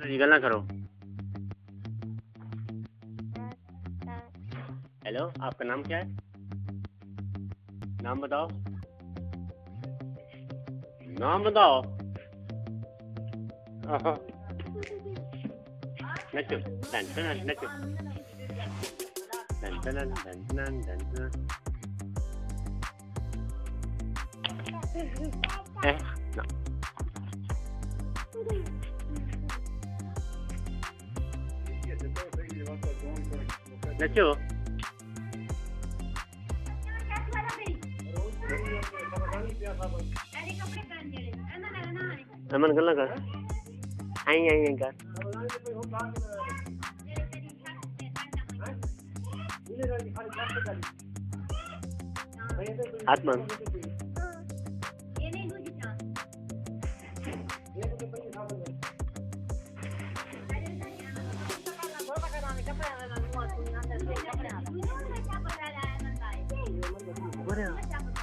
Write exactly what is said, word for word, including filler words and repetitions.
जी गल्ला करो। हेलो, आपका नाम क्या है? नाम बताओ, नाम बताओ। नचो, डन डन नचो, डन डन डन डन डन डन। Eh, no. नचो। अमन गल्ला कर। आई आई आई कर। हाथ बंद। What else?